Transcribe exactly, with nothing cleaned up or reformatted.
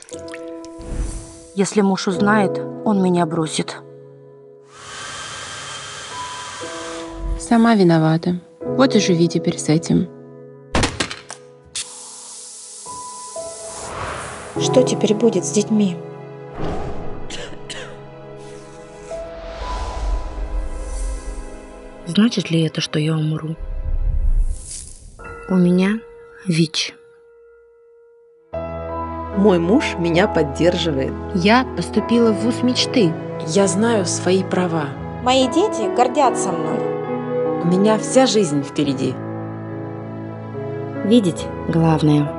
Если муж узнает, он меня бросит. Сама виновата. Вот и живи теперь с этим. Что теперь будет с детьми? Значит ли это, что я умру? У меня ВИЧ. Мой муж меня поддерживает. Я поступила в вуз мечты. Я знаю свои права. Мои дети гордятся мной. У меня вся жизнь впереди. Видеть главное.